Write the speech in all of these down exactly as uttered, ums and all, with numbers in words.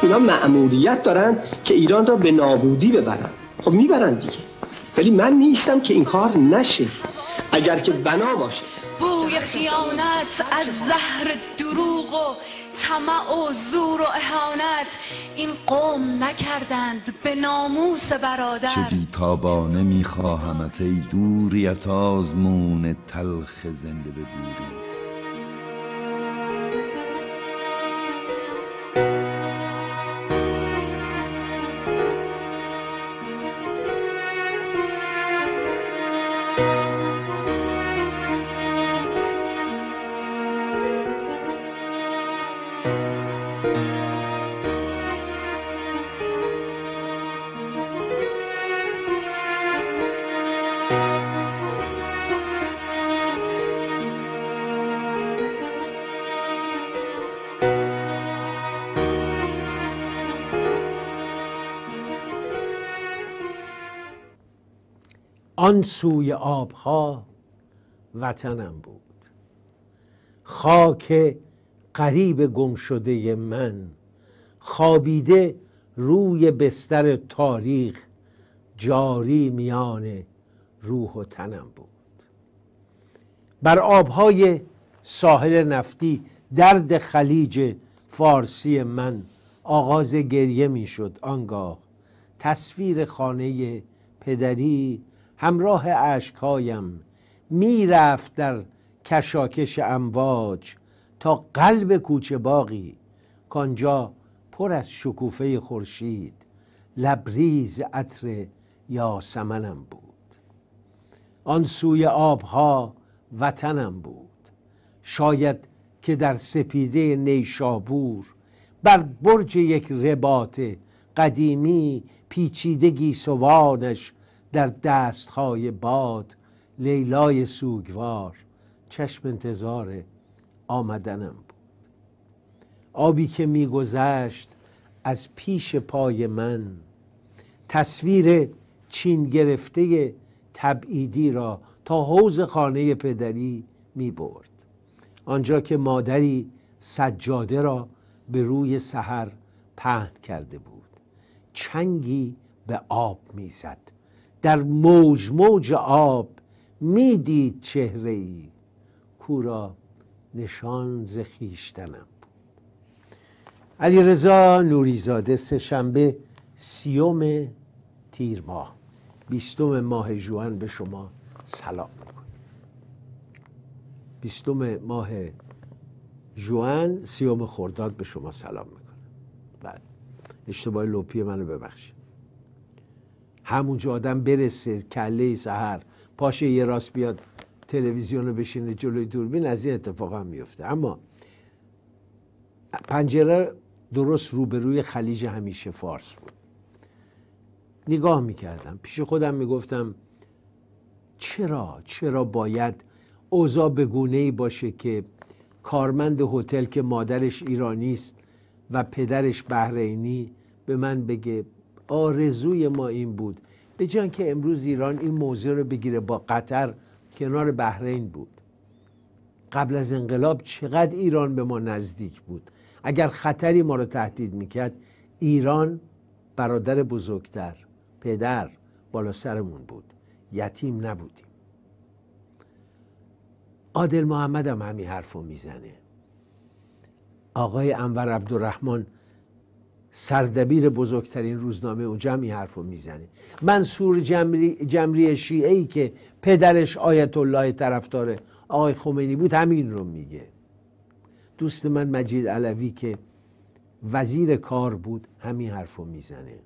اینا مأموریت دارن که ایران را به نابودی ببرن. خب میبرن دیگه، ولی من نیستم که این کار نشه. اگر که بنا باشه بوی خیانت از زهر دروغ و طمع و زور و اهانت این قوم نکردند به ناموس برادر. چه بیتابانه میخواهمت ای دوریت آزمون تلخ زنده به گوری. آن سوی آبها وطنم بود، خاک غریب گم شده من، خوابیده روی بستر تاریخ، جاری میان روح و تنم بود. بر آبهای ساحل نفتی درد خلیج فارسی من آغاز گریه میشد. آنگاه تصویر خانه پدری همراه اشکهایم میرفت در کشاکش امواج تا قلب کوچه باغی کانجا پر از شکوفه خورشید لبریز عطر یاسمنم بود. آن سوی آبها وطنم بود، شاید که در سپیده نیشابور بر برج یک رباط قدیمی پیچیده گیسوانش در دستهای باد لیلای سوگوار چشم انتظار آمدنم بود. آبی که میگذشت از پیش پای من تصویر چین گرفته تبعیدی را تا حوض خانه پدری می برد، آنجا که مادری سجاده را به روی سحر پهن کرده بود. چنگی به آب میزد، در موج موج آب میدید چهره ای کورا نشان ز خویشتنم بود. علیرضا نوریزاده، سه‌شنبه سیوم تیر ماه بیستم ماه ژوئن به شما سلام میکنم. بیستم ماه ژوئن سیوم خرداد به شما سلام میکنم. بله، اشتباه لپی منو ببخشید. همونجا آدم برسه کله سحر پاشه یه راست بیاد تلویزیون رو بشینه جلوی دوربین، از این اتفاق هم میفته. اما پنجره درست روبروی خلیج همیشه فارس بود. نگاه میکردم، پیش خودم میگفتم چرا چرا باید اوضاع به گونه‌ای باشه که کارمند هتل که مادرش ایرانی است و پدرش بحرینی به من بگه آرزوی ما این بود، به جای که امروز ایران این موضوع رو بگیره با قطر کنار بحرین بود. قبل از انقلاب چقدر ایران به ما نزدیک بود. اگر خطری ما رو تهدید میکرد، ایران برادر بزرگتر، پدر بالا سرمون بود، یتیم نبودیم. عادل محمد هم همین حرف رو میزنه. آقای انور عبدالرحمن سردبیر بزرگترین روزنامه اونجا هم این حرف رو میزنه. منصور جمری, جمری شیعه‌ای که پدرش آیت الله طرفدار آقای خمینی بود همین رو میگه. دوست من مجید علوی که وزیر کار بود همین حرف رو میزنه.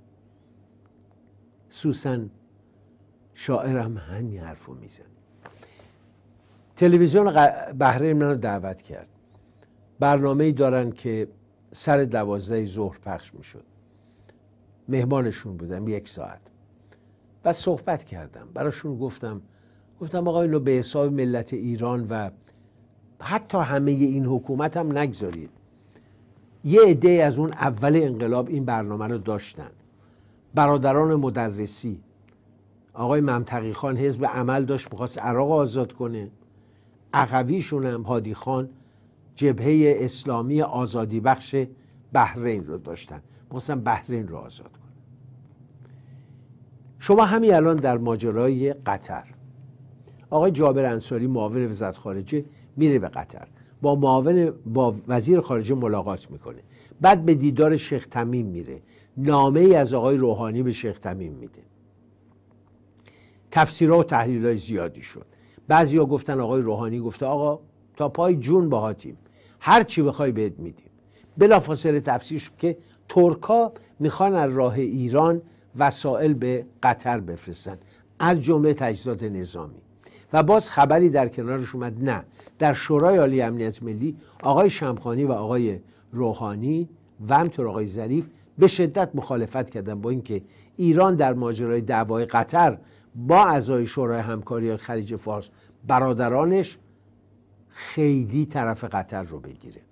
سوسن شاعرم همین حرف رو میزنه. تلویزیون بحرین منو دعوت کرد. برنامه‌ای دارن که سر دوازده ظهر پخش میشد. مهمانشون بودم یک ساعت و صحبت کردم. براشون گفتم گفتم آقا اینو به حساب ملت ایران و حتی همه این حکومت هم نگذارید. یه عده از اون اول انقلاب این برنامه رو داشتن. برادران مدرسی، آقای ممتقی خان حزب عمل داشت میخواست عراق آزاد کنه، عقویشون هم هادی خان جبهه اسلامی آزادی بخش بحرین رو داشتن. مثلا بحرین رو آزاد کنه. شما همین الان در ماجرای قطر، آقای جابر انصاری معاون وزارت خارجه میره به قطر، با معاون با وزیر خارجه ملاقات میکنه، بعد به دیدار شیخ تمیم میره، نامه ای از آقای روحانی به شیخ تمیم میده. تفسیرها و تحلیل‌های زیادی شد. بعضیا گفتن آقای روحانی گفته آقا تا پای جون باهاتیم، هر چی بخوای بهت میدیم. بلافاصله تفسیر شد که ترکا میخوان از راه ایران وسایل به قطر بفرستن، از جمله تجهیزات نظامی. و باز خبری در کنارش اومد نه، در شورای عالی امنیت ملی آقای شمخانی و آقای روحانی و همینطور آقای ظریف به شدت مخالفت کردن با اینکه ایران در ماجرای دعوای قطر با اعضای شورای همکاری خلیج فارس برادرانش خیلی طرف قطر رو بگیره.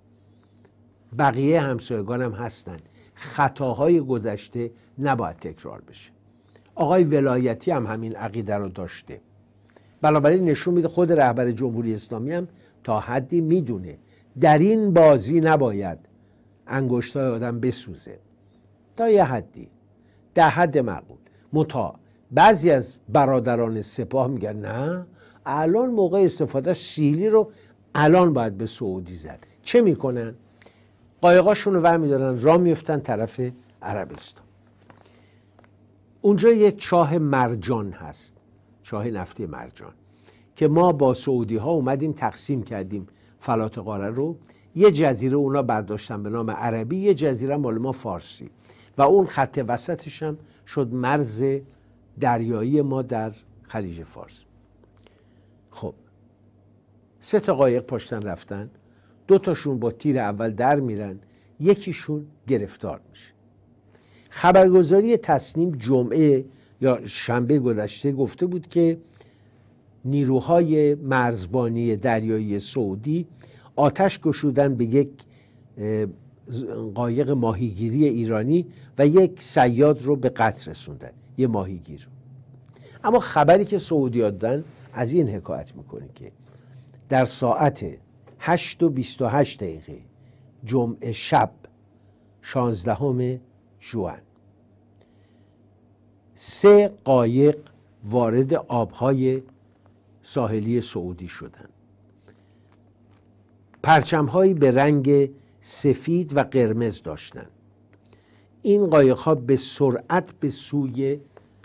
بقیه همسایگان هم هستن، خطاهای گذشته نباید تکرار بشه. آقای ولایتی هم همین عقیده رو داشته. بنابراین نشون میده خود رهبر جمهوری اسلامی هم تا حدی میدونه در این بازی نباید انگشتای آدم بسوزه، تا یه حدی، در حد معقول. متا بعضی از برادران سپاه میگن نه الان موقع استفاده سیلی رو الان باید به سعودی زد. چه میکنن؟ قایقاشون رو ور میدارن، راه میفتن طرف عربستان. اونجا یک چاه مرجان هست، چاه نفتی مرجان، که ما با سعودی ها اومدیم تقسیم کردیم فلات قاره رو. یه جزیره اونا برداشتن به نام عربی، یه جزیره مال ما فارسی، و اون خط وسطش هم شد مرز دریایی ما در خلیج فارس. خب سه تا قایق پشتن رفتن، دو تاشون با تیر اول در میرن، یکیشون گرفتار میشه. خبرگزاری تصنیم جمعه یا شنبه گذشته گفته بود که نیروهای مرزبانی دریایی سعودی آتش گشودن به یک قایق ماهیگیری ایرانی و یک صیاد رو به قتل رسوندن، یه ماهیگیر. اما خبری که سعودی ها دادن از این حکایت میکنه که در ساعت هشت و بیست و هشت دقیقه جمعه شب شانزدهم ژوئن سه قایق وارد آبهای ساحلی سعودی شدند. پرچم‌هایی به رنگ سفید و قرمز داشتند. این قایق‌ها به سرعت به سوی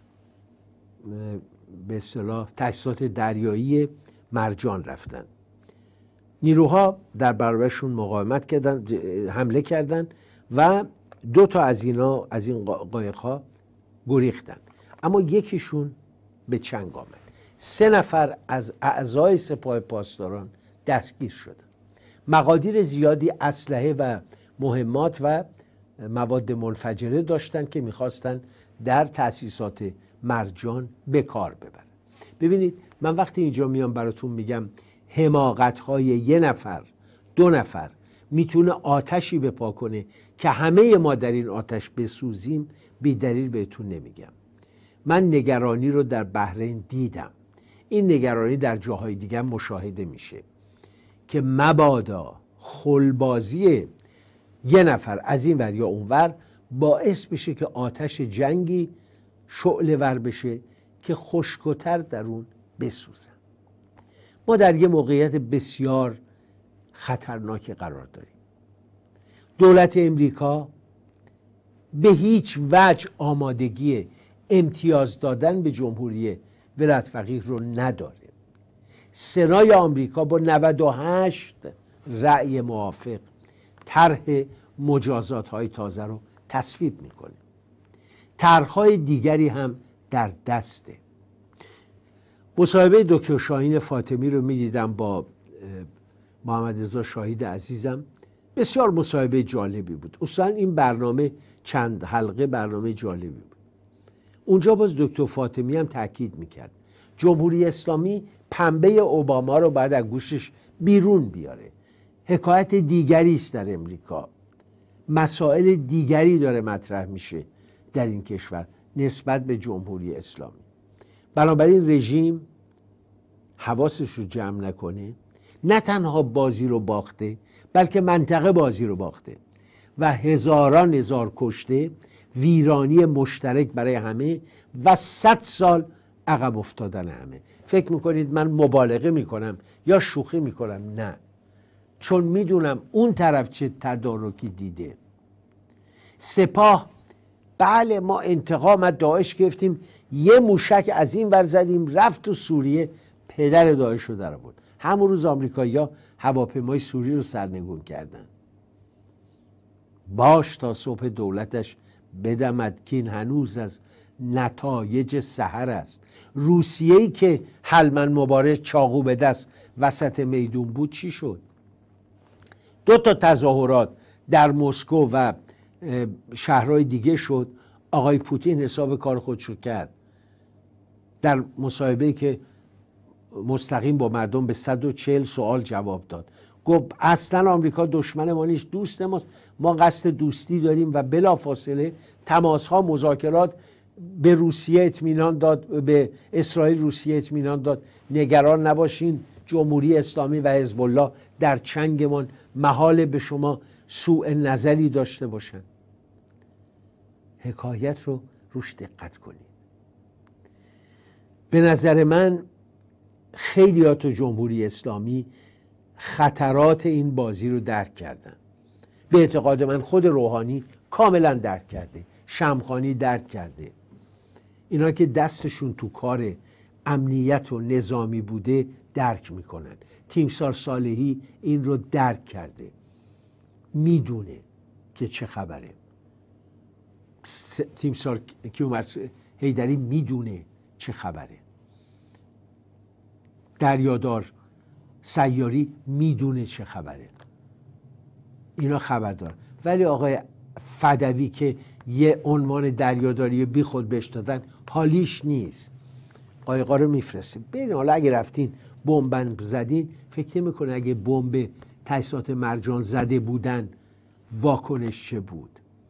به اصطلاح تجهیزات دریایی مرجان رفتند. نیروها در برابرشون مقاومت کردند، حمله کردند و دو تا از اینا از این قایق‌ها گریختند، اما یکیشون به چنگ آمد. سه نفر از اعضای سپاه پاسداران دستگیر شدند. مقادیر زیادی اسلحه و مهمات و مواد منفجره داشتند که میخواستند در تأسیسات مرجان به کار ببرن. ببینید من وقتی اینجا میام براتون میگم حماقت‌های یه نفر دو نفر میتونه آتشی بپا کنه که همه ما در این آتش بسوزیم، بی دلیل بهتون نمیگم. من نگرانی رو در بحرین دیدم، این نگرانی در جاهای دیگه مشاهده میشه که مبادا خلبازی یه نفر از این ور یا اون ور باعث بشه که آتش جنگی شعله ور بشه که خشک‌تر در اون بسوزن. ما در یه موقعیت بسیار خطرناکی قرار داریم. دولت امریکا به هیچ وجه آمادگی امتیاز دادن به جمهوری ولایت فقیه رو نداره. سنای آمریکا با نود و هشت رأی موافق طرح مجازات های تازه رو تصویب میکنه. طرح‌های دیگری هم در دسته. مصاحبه دکتر شاهین فاطمی رو میدیدم با محمد رضا شاهید عزیزم، بسیار مصاحبه جالبی بود. اصلا این برنامه چند حلقه برنامه جالبی بود. اونجا باز دکتر فاطمی هم تاکید میکرد جمهوری اسلامی پنبه اوباما رو بعد از گوشش بیرون بیاره. حکایت دیگری است در امریکا، مسائل دیگری داره مطرح میشه در این کشور نسبت به جمهوری اسلامی. بنابراین رژیم حواسش رو جمع نکنه، نه تنها بازی رو باخته بلکه منطقه بازی رو باخته و هزاران هزار کشته، ویرانی مشترک برای همه و صد سال عقب افتادن همه. فکر میکنید من مبالغه میکنم یا شوخی میکنم؟ نه، چون میدونم اون طرف چه تدارکی دیده. سپاه، بله ما انتقام از داعش گرفتیم، یه موشک از این ور زدیم رفت تو سوریه، پدر داعش رو در آورد. همون روز آمریکایی‌ها هواپیمای سوری رو سرنگون کردن. باش تا صبح دولتش بدمد که این هنوز از نتایج سحر است. روسیه‌ای که هلمند مبارز چاقو به دست وسط میدون بود چی شد؟ دو تا تظاهرات در مسکو و شهرهای دیگه شد، آقای پوتین حساب کار خودشو کرد. در مصاحبه‌ای که مستقیم با مردم به صد و چهل سوال جواب داد، گفت اصلا آمریکا دشمن ما نیست، دوست ماست، ما قصد دوستی داریم و بلافاصله تماس‌ها، مذاکرات به روسیه اطمینان داد، به اسرائیل روسیه اطمینان داد نگران نباشین، جمهوری اسلامی و حزب الله در چنگمان، محال به شما سوء نظری داشته باشن. حکایت رو روش دقت کنید. به نظر من خیلیات جمهوری اسلامی خطرات این بازی رو درک کردن. به اعتقاد من خود روحانی کاملا درک کرده، شمخانی درک کرده. اینا که دستشون تو کار امنیت و نظامی بوده درک میکنن. تیمسار صالحی این رو درک کرده، میدونه که چه خبره. تیمسار کیومرث حیدری میدونه چه خبره. دریادار سیاری میدونه چه خبره. اینا خبر دارن. ولی آقای فدوی که یه عنوان دریاداری بی خود بهش دادن حالیش نیست، قایقا رو میفرسته. ببین حالا اگه رفتین بمب زدین، فکر میکنه اگه بمب تجهیزات مرجان زده بودن واکنش چه بود؟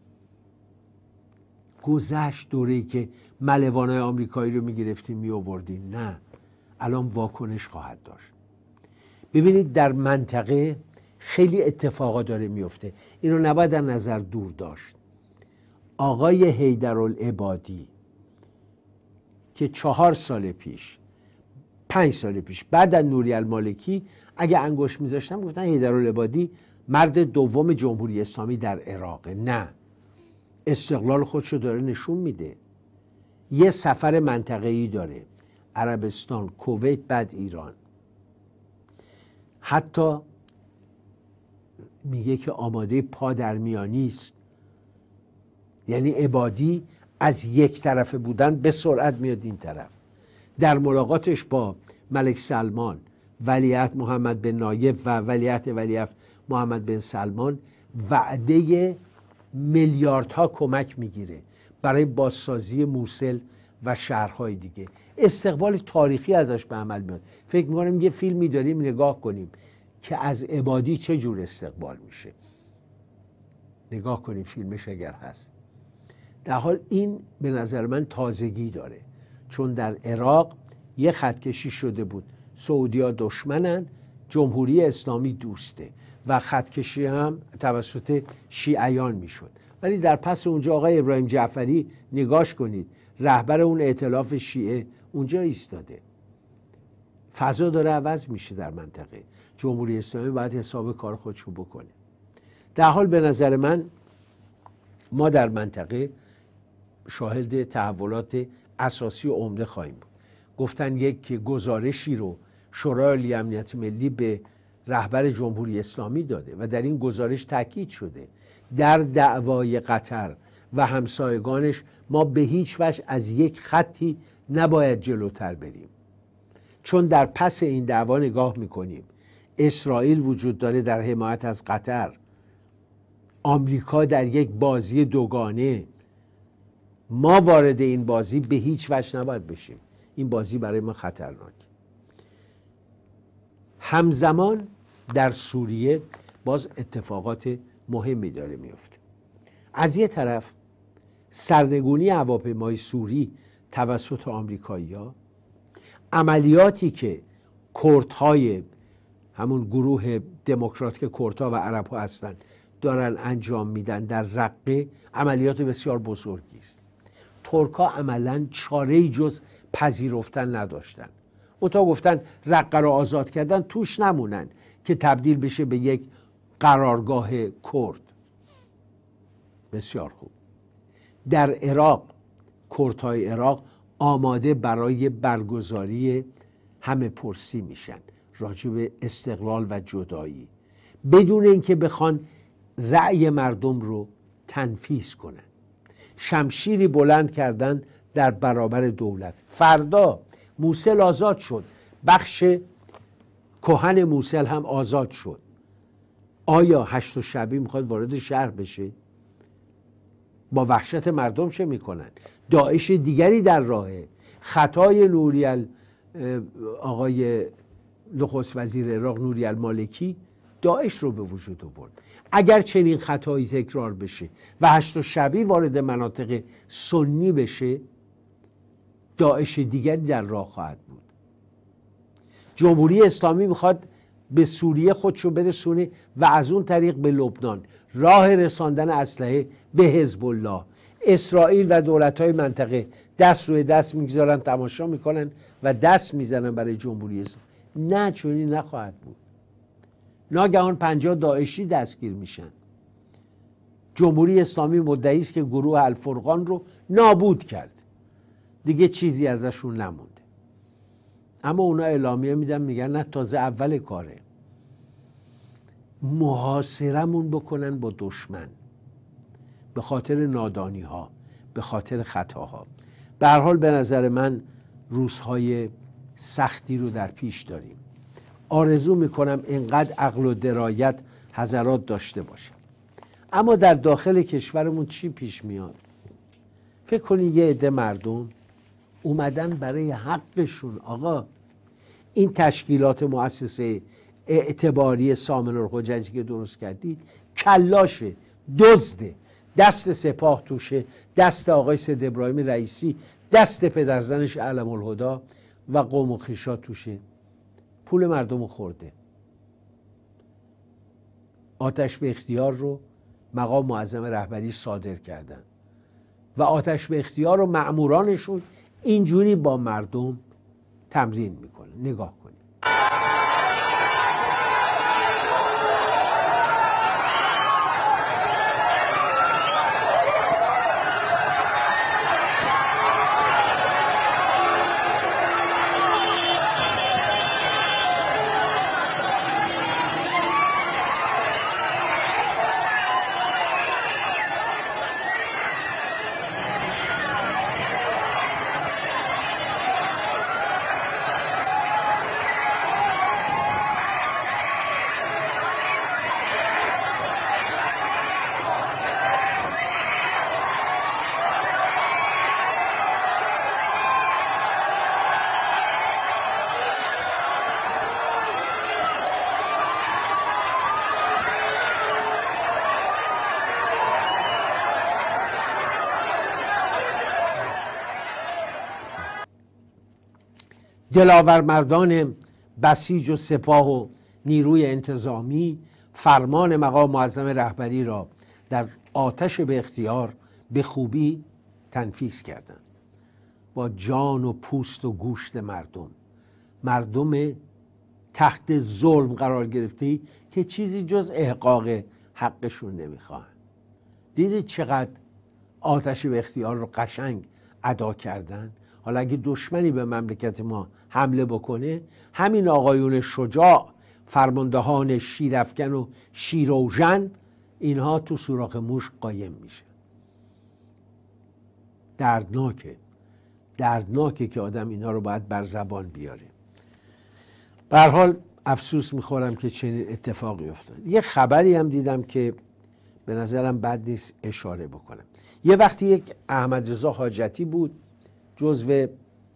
گذشت دوره‌ای که ملوانای آمریکایی رو میگرفتیم میآوردیم. نه، الان واکنش خواهد داشت. ببینید در منطقه خیلی اتفاقا داره میفته، اینو نباید در نظر دور داشت. آقای حیدرالعبادی که چهار سال پیش پنج سال پیش بعد از نوری المالکی اگه انگشت میذاشتم گفتن حیدرالعبادی مرد دوم جمهوری اسلامی در عراق. نه، استقلال خودشو داره نشون میده. یه سفر منطقه‌ای داره، عربستان، کویت، بعد ایران. حتی میگه که آماده پا در میانی است. یعنی عبادی از یک طرفه بودن به سرعت میاد این طرف. در ملاقاتش با ملک سلمان، ولیعهد محمد بن نایف و ولیعهد ولیعهد محمد بن سلمان وعده میلیاردها کمک میگیره برای بازسازی موصل و شهرهای دیگه. استقبال تاریخی ازش به عمل میاد. فکر میکنم یه فیلمی داریم نگاه کنیم که از عبادی چه جور استقبال میشه. نگاه کنیم فیلمش اگر هست. در حال این به نظر من تازگی داره، چون در عراق یه خطکشی شده بود، سعودی‌ها دشمنن، جمهوری اسلامی دوسته و خطکشی هم توسط شیعیان میشد. ولی در پس اونجا آقای ابراهیم جعفری نگاش کنید، رهبر اون ائتلاف شیعه اونجا ایستاده. فضا داره عوض میشه در منطقه. جمهوری اسلامی باید حساب کار خودشو بکنه. در حال به نظر من ما در منطقه شاهد تحولات اساسی و عمده خواهیم بود. گفتن یک گزارشی رو شورای عالی امنیت ملی به رهبر جمهوری اسلامی داده و در این گزارش تاکید شده در دعوای قطر و همسایگانش ما به هیچ وجه از یک خطی نباید جلوتر بریم، چون در پس این دعوا نگاه میکنیم اسرائیل وجود داره در حمایت از قطر، آمریکا در یک بازی دوگانه. ما وارد این بازی به هیچ وجه نباید بشیم. این بازی برای ما خطرناک. همزمان در سوریه باز اتفاقات مهمی داره میفته. از یه طرف سرنگونی هواپیمای سوری توسط آمریکایی‌ها، عملیاتی که کردهای همون گروه دموکرات که کردها و عرب‌ها هستن دارن انجام میدن در رقه عملیات بسیار بزرگی است. ترک‌ها عملاً چاره‌ای جز پذیرفتن نداشتن. اونتا گفتن رقه رو آزاد کردن، توش نمونن که تبدیل بشه به یک قرارگاه کرد. بسیار خوب. در عراق کردهای عراق آماده برای برگزاری همه پرسی میشن راجع به استقلال و جدایی، بدون اینکه بخوان رأی مردم رو تنفیذ کنن. شمشیری بلند کردن در برابر دولت. فردا موصل آزاد شد، بخش کهن موصل هم آزاد شد. آیا هشت شبی میخواد وارد شهر بشه؟ با وحشت مردم چه میکنن؟ داعش دیگری در راهه. خطای نوری آقای نخست وزیر عراق نوری المالکی داعش رو به وجود آورد. اگر چنین خطایی تکرار بشه و هشت شبی وارد مناطق سنی بشه، داعش دیگری در راه خواهد بود. جمهوری اسلامی میخواد به سوریه خودشو برسونه و از اون طریق به لبنان. راه رساندن اسلحه به حزب الله. اسرائیل و دولت‌های منطقه دست روی دست میگذارن، تماشا میکنن و دست میزنن برای جمهوری اسلامی. نه، چنین نخواهد بود. ناگهان پنجاه داعشی دستگیر میشن. جمهوری اسلامی مدعی است که گروه الفرقان رو نابود کرد، دیگه چیزی ازشون نمونده. اما اونا اعلامیه میدن، میگن نه، تازه اول کاره، محاصرمون بکنن با دشمن به خاطر نادانی ها، به خاطر خطاها. به هر حال به نظر من روزهای سختی رو در پیش داریم. آرزو میکنم اینقدر عقل و درایت حضرات داشته باشم. اما در داخل کشورمون چی پیش میاد؟ فکر کنید یه عده مردم اومدن برای حقشون. آقا این تشکیلات مؤسسه اعتباری سامن الحججی که درست کردید کلاشه، دزده، دست سپاه توشه، دست آقای سید ابراهیم رئیسی، دست پدرزنش علم الهدا و قوم و خویشا توشه. پول مردم رو خورده. آتش به اختیار رو مقام معظم رهبری صادر کردن و آتش به اختیار رو مأمورانشون اینجوری با مردم تمرین میکنه. نگاه کنید. دلاور مردان بسیج و سپاه و نیروی انتظامی فرمان مقام معظم رهبری را در آتش به اختیار به خوبی تنفیذ کردند. با جان و پوست و گوشت مردم، مردم تحت ظلم قرار گرفته که چیزی جز احقاق حقشون نمیخواهند. دیدید چقدر آتش به اختیار رو قشنگ ادا کردن؟ حالا اگه دشمنی به مملکت ما حمله بکنه، همین آقایون شجاع، فرماندهان شیرافکن و شیروژن، اینها تو سوراخ موش قایم میشه. دردناکه، دردناکه که آدم اینا رو باید بر زبان بیاره. به هر حال افسوس میخورم که چنین اتفاقی افتاد. یه خبری هم دیدم که به نظرم بد نیست اشاره بکنم. یه وقتی یک احمد رضا حاجتی بود، جزو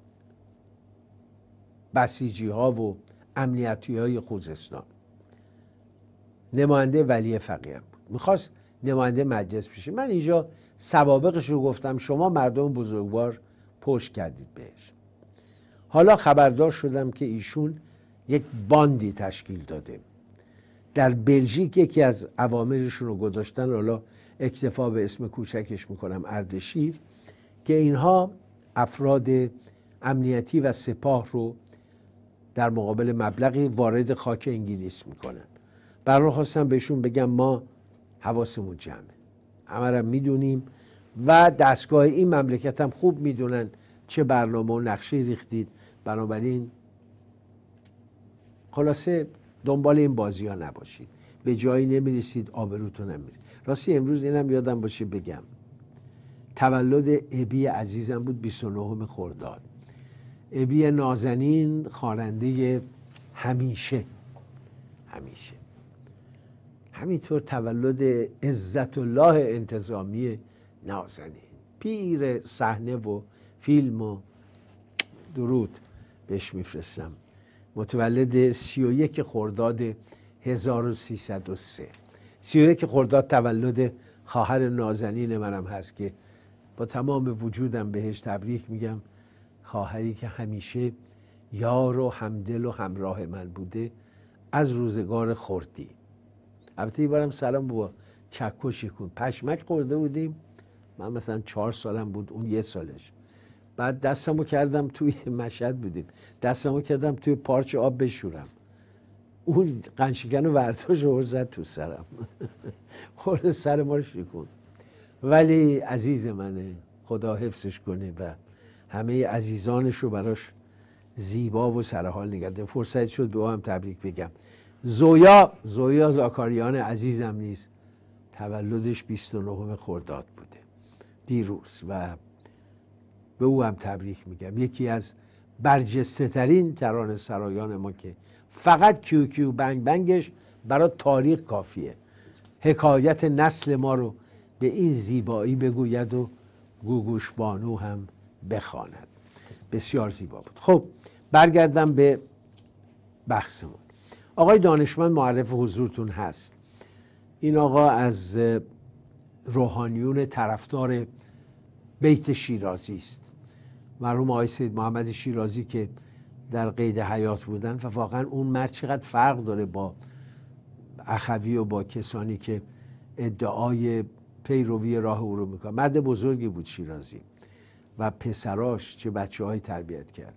بسیجی ها و امنیتی های خوزستان، نماینده ولی فقیه بود، میخواست نماینده مجلس بشه. من اینجا سوابقش رو گفتم، شما مردم بزرگوار پشت کردید بهش. حالا خبردار شدم که ایشون یک باندی تشکیل داده، در بلژیک یکی از اوامرشون رو گذاشتن، حالا اکتفا به اسم کوچکش میکنم، اردشیر، که اینها افراد امنیتی و سپاه رو در مقابل مبلغی وارد خاک انگلیس میکنن. برای خواستم بهشون بگم ما حواسمون جمعه، همه را میدونیم و دستگاه این مملکت هم خوب میدونن چه برنامه و نقشه ریختید، بنابراین خلاصه دنبال این بازی ها نباشید، به جایی نمیرسید، آبروتون هم میرید. راستی امروز اینم یادم باشه بگم، تولد ابی عزیزم بود، بیست و نهم خرداد. ابی نازنین خواننده همیشه همیشه همینطور تولد عزت الله انتظامی نازنین، پیر صحنه و فیلم و درود بهش میفرستم، متولد سی و یک خرداد هزار و سیصد و سه. سی و یک خرداد تولد خواهر نازنین منم هست که با تمام وجودم بهش تبریک میگم، خواهری که همیشه یار و همدل و همراه من بوده از روزگار خردی. البته یه بارم سلام با چکو شکون پشمک خورده بودیم، من مثلا چهار سالم بود، اون یه سالش. بعد دستمو کردم توی مشهد بودیم، دستمو کردم توی پارچ آب بشورم، اون قنچکن و ورتاش رو زد تو سرم خورده سر ما رو شکون. ولی عزیز منه، خدا حفظش کنه و همه عزیزانش رو براش زیبا و سرحال نگرده. فرصت شد به هم تبریک بگم. زویا زویا زاکاریان عزیزم نیست، تولدش بیست و نهم خرداد بوده دیروز و به او هم تبریک میگم. یکی از برجسته ترین ترانه سرایان ما که فقط کیو کیو بنگ بنگش برای تاریخ کافیه، حکایت نسل ما رو به این زیبایی بگوید و گوگوش بانو هم بخواند. بسیار زیبا بود. خب برگردم به بحثمون. آقای دانشمند معرف حضورتون هست. این آقا از روحانیون طرفدار بیت شیرازی است. مرحوم آقای سید محمد شیرازی که در قید حیات بودن و واقعا اون مرد چقدر فرق داره با اخوی و با کسانی که ادعای پیروی راه او رو میکنن. مرد بزرگی بود شیرازی و پسراش چه بچه های تربیت کرد.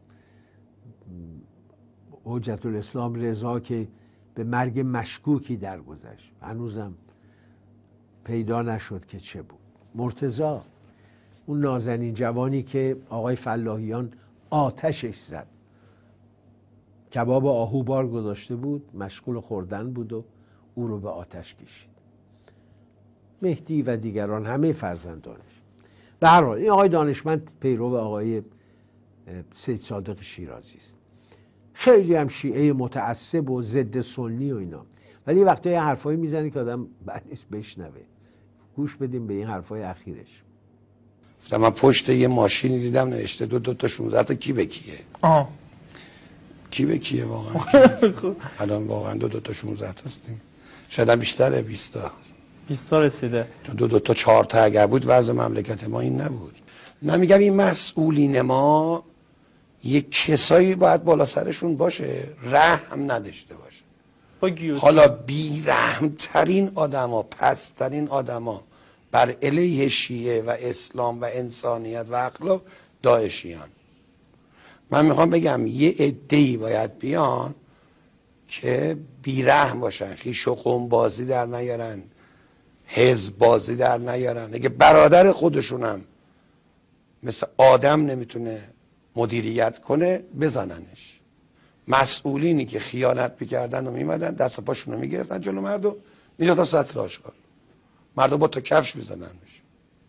حجت الاسلام رضا که به مرگ مشکوکی درگذشت، هنوزم پیدا نشد که چه بود. مرتضی، اون نازنین جوانی که آقای فلاحیان آتشش زد، کباب آهو بار گذاشته بود، مشغول خوردن بود و او رو به آتش کشید. مهدی و دیگران همه فرزندانش. به هر حال این آقای دانشمند پیرو آقای سید صادق شیرازی است. خیلی هم شیعه متعصب و ضد سنی و اینا، ولی وقتی یه حرفایی میزنه که آدم بعد نیست بشنوه. گوش بدیم به این حرفای اخیرش. من پشت یه ماشینی دیدم نوشته دو دو تا شانزده تا کی به کیه. آه. کی به کیه واقعا؟ الان واقعا دو دو تا شانزده تا هستیم. شاید هم بیشتره، بیست تا. بیست تا رسیده. چون دو دو تا چهار تا اگر بود وضع مملکت ما این نبود. من میگم این مسئولین ما یک کسایی باید بالا سرشون باشه رحم نداشته باشه. حالا بی رحم ترین آدما، پسترین آدما بر علیه شیعه و اسلام و انسانیت و اخلاق داعشیان. من میخوام بگم یه عده‌ای باید بیان که بی رحم باشن، خویش و قوم بازی در نیارن، حزب بازی در نیارن. اگه برادر خودشونم مثل آدم نمیتونه مدیریت کنه بزننش. مسئولینی که خیانت میکردن و میمدن دست پاشون رو میگرفتن جلو مردم میداد تا سطل آشغال، مردم با تا کفش میزننش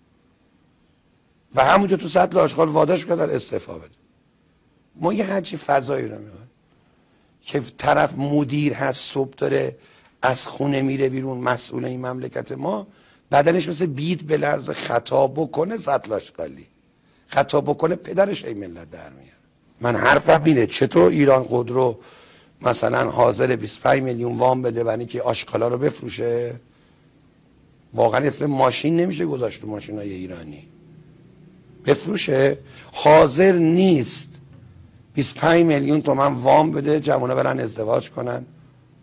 و همونجا تو سطل آشغال واداش کردن استعفا بده. ما یه هرچی فضایی رو میخوایم که طرف مدیر هست، صبح داره از خونه میره بیرون، مسئول این مملکت ما، بدنش مثل بید به لرز خطا بکنه سطل آشغالی، خطا بکنه پدرش ای ملت در میاره. من حرفم اینه چطور ایران خودرو مثلا حاضر بیست و پنج میلیون وام بده برای اینکه آشغالا رو بفروشه؟ واقعا اسم ماشین نمیشه گذاشت رو ماشینای ایرانی، بفروشه. حاضر نیست بیست و پنج میلیون تومان وام بده جوونا برن ازدواج کنن،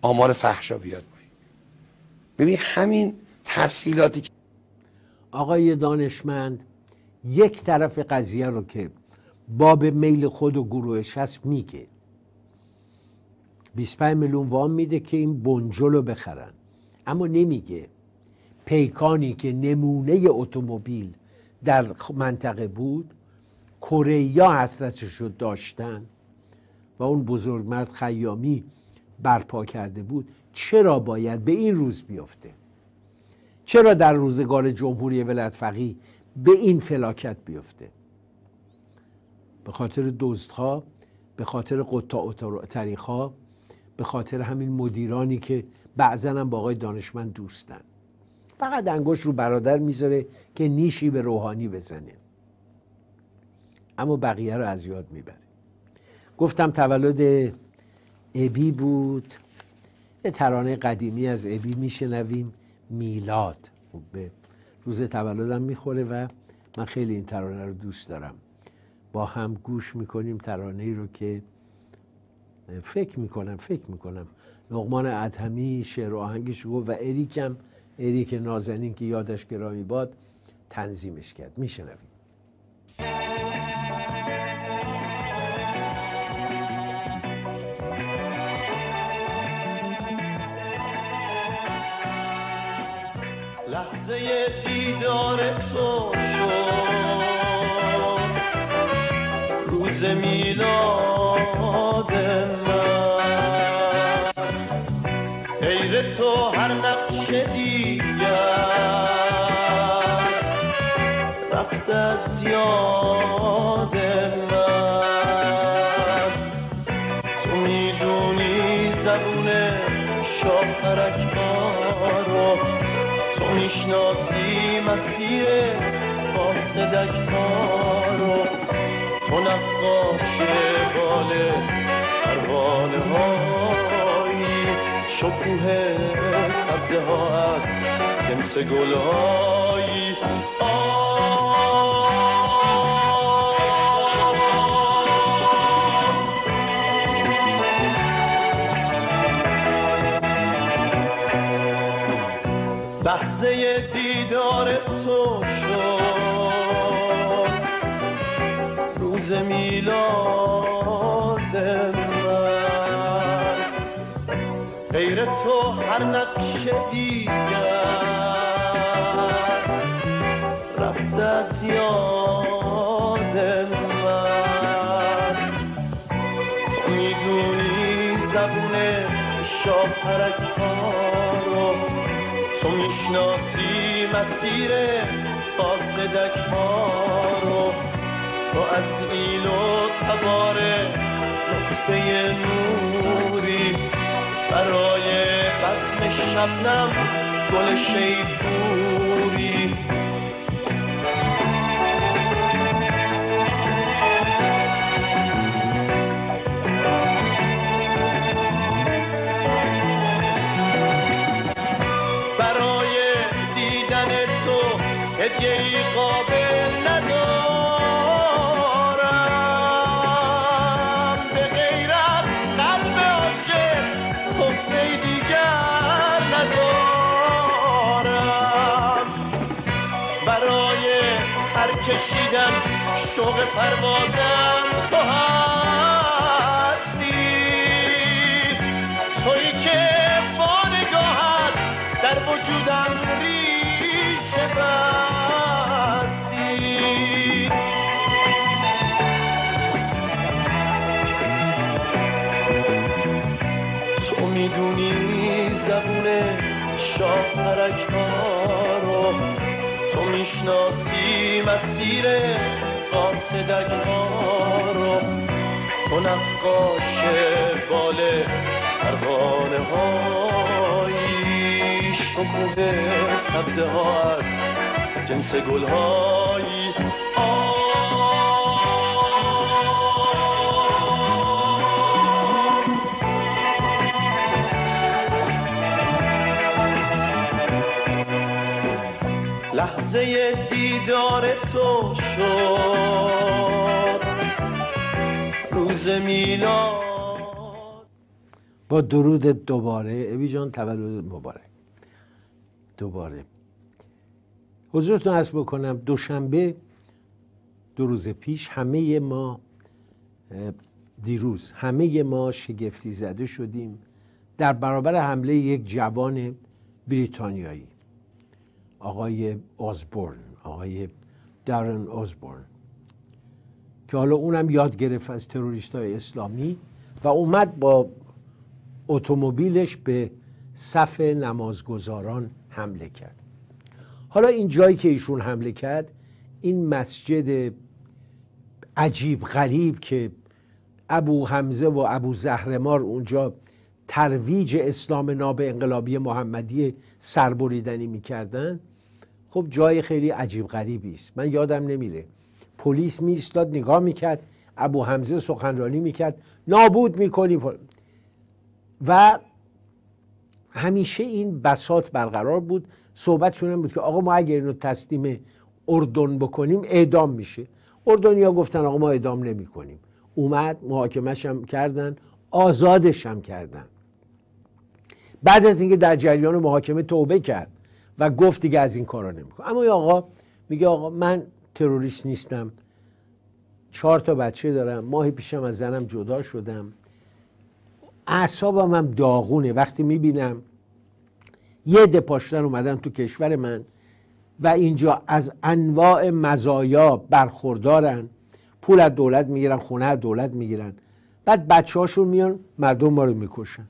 آمار فحشا بیاد پایین. ببین همین تسهیلاتی که آقای دانشمند یک طرف قضیه رو که باب میل خود و گروهش هست میگه، بیست و پنج میلیون وام میده که این بنجل رو بخرن، اما نمیگه پیکانی که نمونه اتومبیل در منطقه بود، کره‌ای‌ها حسرتش رو داشتن و اون بزرگمرد خیامی برپا کرده بود، چرا باید به این روز بیفته؟ چرا در روزگار جمهوری ولایت فقیه به این فلاکت بیفته؟ به خاطر دزدها، به خاطر قطاع طریق‌ها، به خاطر همین مدیرانی که بعضا هم با آقای دانشمند دوستن، فقط انگشت رو برادر میذاره که نیشی به روحانی بزنه، اما بقیه رو از یاد میبره. گفتم تولد ابی بود، یه ترانه قدیمی از ابی میشنویم، میلاد. به روز تولدم میخوره و من خیلی این ترانه رو دوست دارم. با هم گوش میکنیم ترانه ای رو که فکر میکنم فکر میکنم لقمان ادهمی شعر و آهنگش گفت و اریکم اریک نازنین که یادش گرامی باد تنظیمش کرد. میشنویم. لحظه دیدار تو شد روز میلاد من، غیر تو هر نقش دیگر رفت از یاد من. تو میدونی زبون شاپرک رو، تو میشناسی مسیر قاصدک رو، تو نقاش بال پروانه هایی، شکوه سبزه ها از جنس گل هایی. لحظه دیدار تو شد روز میلاد من، غیر تو هر نقش دیگر رفت از یاد من. تو میدونی زبون شاپرک ها رو، تو میشناسی مسیر قاصدک ها رو، تو از ایل و تبار نطفه نوری، برای بزم شبنم گل شیپوری. هدیه‌ای قابل ندارم، به غیر از قلب عاشق حکمی دیگر ندارم. برای هر کشیدن شوق پروازم تو هستی، تویی که با نگاهت در وجودم ریشه بستی. تو میدونی زبون شاپرک ها رو، تو میشناسی مسیر قاصدک ها رو، تو نقاش بال پروانه هایی، شکوه سبزه ها از جنس گل هایی. لحظه دیدار تو شد روز میلاد. با درود دوباره. اوی جان تولد مبارک. دوباره حضورتون عرض بکنم دوشنبه دو روز پیش همه ما دیروز همه ما شگفتی زده شدیم در برابر حمله یک جوان بریتانیایی، آقای آزبورن، آقای دارن آزبورن، که حالا اونم یاد گرفت از تروریست‌های اسلامی و اومد با اتومبیلش به صف نمازگزاران حمله کرد. حالا این جایی که ایشون حمله کرد، این مسجد عجیب غریب که ابو حمزه و ابو زهرمار اونجا ترویج اسلام ناب انقلابی محمدی سربریدنی میکردن، خب جای خیلی عجیب غریبی است. من یادم نمیره پلیس میایستاد نگاه میکرد، ابو حمزه سخنرانی میکرد نابود میکنی و همیشه این بساط برقرار بود. صحبتشون هم بود که آقا ما اگر اینو تسلیم اردن بکنیم اعدام میشه. اردنیا گفتن آقا ما اعدام نمی کنیم. اومد محاکمش هم کردن، آزادش هم کردن. بعد از اینکه در جریان محاکمه توبه کرد و گفت دیگه از این کارا نمیکنم. اما یا آقا میگه آقا من تروریست نیستم، چهار تا بچه دارم، ماهی پیشم از زنم جدا شدم، اعصابم هم داغونه وقتی میبینم یه عده پاشدن اومدن تو کشور من و اینجا از انواع مزایا برخوردارن، پول از دولت میگیرن، خونه از دولت میگیرن، بعد بچه هاشون میان مردم ما رو میکشن.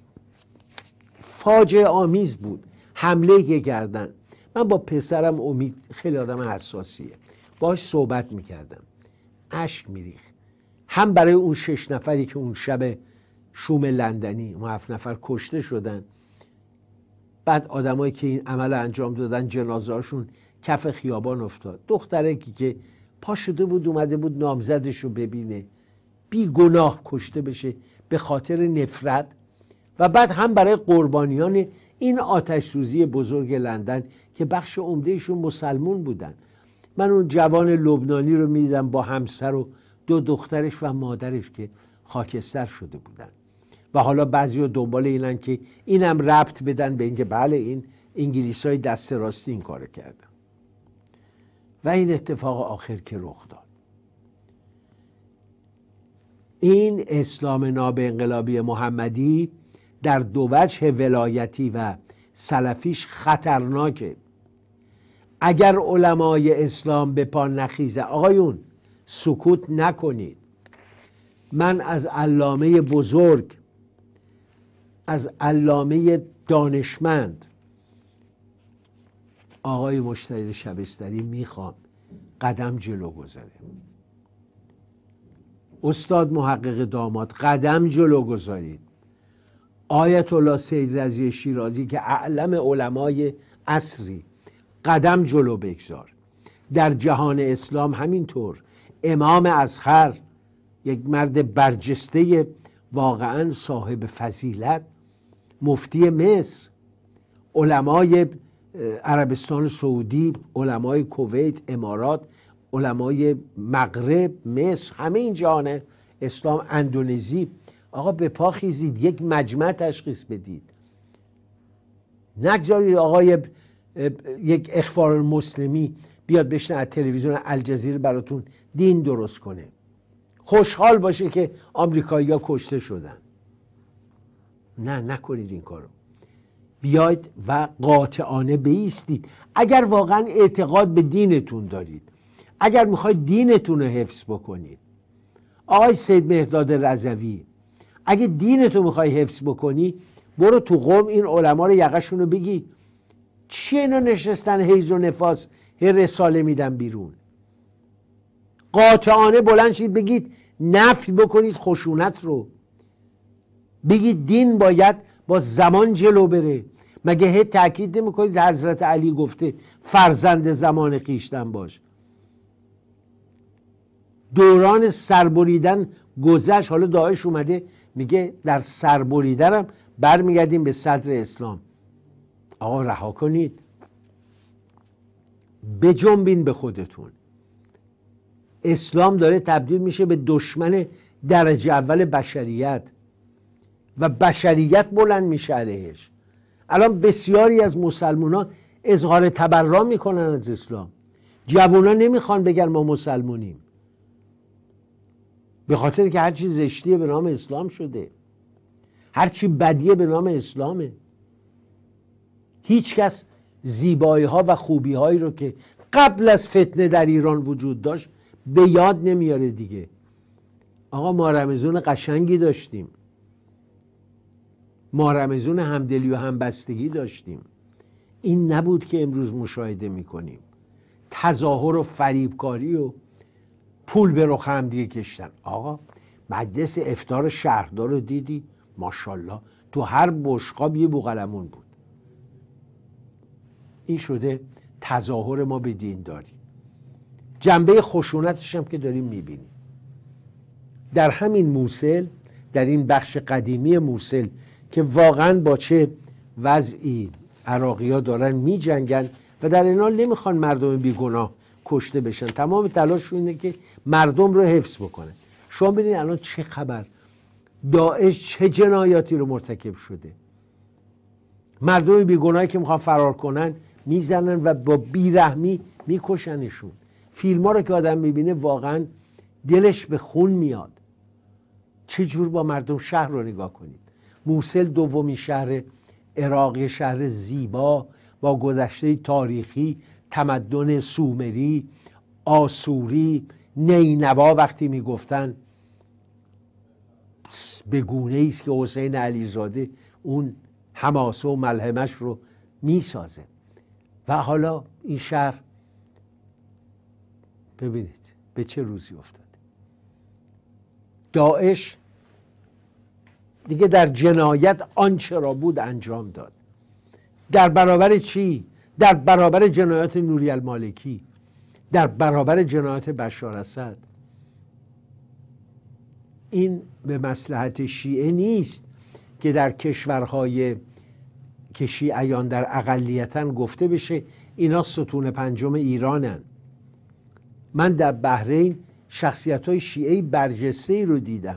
فاجعه آمیز بود حمله که کردن. من با پسرم امید خیلی آدم حساسیه، باهاش صحبت میکردم، اشک میریخت، هم برای اون شش نفری که اون شب شوم لندنی اون هفت نفر کشته شدن، بعد آدمایی که این عمل انجام دادن جنازه‌هاشون کف خیابان افتاد، دخترکی که پا شده بود اومده بود نامزدش رو ببینه بی گناه کشته بشه به خاطر نفرت، و بعد هم برای قربانیان این آتش سوزی بزرگ لندن که بخش عمدهشون مسلمون بودن. من اون جوان لبنانی رو میدیدم با همسر و دو دخترش و مادرش که خاکستر شده بودن و حالا بعضی رو دنبال اینن که اینم ربط بدن به اینکه بله این انگلیس های دست راستی این کار کردن. و این اتفاق آخر که رخ داد، این اسلام ناب انقلابی محمدی در دو وجه ولایتی و سلفیش خطرناکه. اگر علمای اسلام به پا نخیزه، آقایون سکوت نکنید. من از علامه بزرگ، از علامه دانشمند آقای مجتهد شبستری میخوام قدم جلو گذاره. استاد محقق داماد قدم جلو گذارید. آیت الله سید رضی شیرازی که اعلم علمای عصری قدم جلو بگذار. در جهان اسلام همینطور امام اصغر، یک مرد برجسته واقعا صاحب فضیلت، مفتی مصر، علمای عربستان سعودی، علمای کویت، امارات، علمای مغرب، مصر، همه این جهان اسلام، اندونزی، آقا به پا خیزید، یک مجمع تشخیص بدید. نگذارید آقای یک اخبار المسلمی بیاد بشنه از تلویزیون الجزیره براتون دین درست کنه، خوشحال باشه که آمریکایی‌ها کشته شدن. نه، نکنید این کارو. بیاید و قاطعانه بایستید. اگر واقعا اعتقاد به دینتون دارید، اگر میخواید دینتون رو حفظ بکنید، آقای سید مهداد رضوی، اگه دینتو میخوای حفظ بکنی برو تو قم این علما رو یقشون رو بگی چیه اینا نشستن حیض و نفاس هی رساله میدن بیرون. قاطعانه بلند شید بگید نفی بکنید خشونت رو، بگید دین باید با زمان جلو بره. مگه هی تاکید نمیکنید حضرت علی گفته فرزند زمان خویشتن باش؟ دوران سربریدن گذشت، حالا داعش اومده میگه در سربریدنم برمیگردیم به صدر اسلام. آقا رها کنید، بجنبین به خودتون. اسلام داره تبدیل میشه به دشمن درجه اول بشریت. و بشریت بلند میشه علیهش. الان بسیاری از مسلمانان اظهار تبرا میکنن از اسلام. جوونا نمیخوان بگن ما مسلمونیم، به خاطر که هرچی زشتیه به نام اسلام شده، هرچی بدیه به نام اسلامه. هیچ کس زیبایی ها و خوبی هایی رو که قبل از فتنه در ایران وجود داشت به یاد نمیاره دیگه. آقا ما رمضان قشنگی داشتیم، ما رمضان همدلی و همبستگی داشتیم. این نبود که امروز مشاهده میکنیم. تظاهر و فریبکاری و پول به رخ هم دیگه کشتن. آقا مجلس افطار شهردار رو دیدی؟ ماشاءالله تو هر بشقاب یه بوقلمون بود. این شده تظاهر ما به دینداری. جنبه خشونتش هم که داریم میبینیم. در همین موصل، در این بخش قدیمی موصل که واقعا با چه وضعی عراقی ها دارن می جنگن و در این حال نمیخوان مردم بیگناه کشته بشن، تمام تلاششون اینه که مردم رو حفظ بکنه. شما ببینید الان چه خبر، داعش چه جنایاتی رو مرتکب شده. مردم بیگناهی که میخوان فرار کنن میزنن و با بیرحمی میکشنشون. فیلم ها رو که آدم میبینه واقعا دلش به خون میاد. چه جور با مردم شهر رو نگاه کنید. موصل دومین شهر عراق، شهر زیبا با گذشته تاریخی، تمدن سومری، آسوری، نینوا وقتی میگفتن به گونه‌ای است که حسین علیزاده اون حماسه و ملهمش رو میسازه. و حالا این شهر ببینید به چه روزی افتاده. داعش دیگه در جنایت آنچه را بود انجام داد. در برابر چی؟ در برابر جنایات نوری المالکی، در برابر جنایات بشار اسد. این به مصلحت شیعه نیست که در کشورهای که شیعیان در اقلیتن گفته بشه اینا ستون پنجم ایرانن. من در بحرین شخصیت‌های شیعه‌ای برجسته‌ای رو دیدم،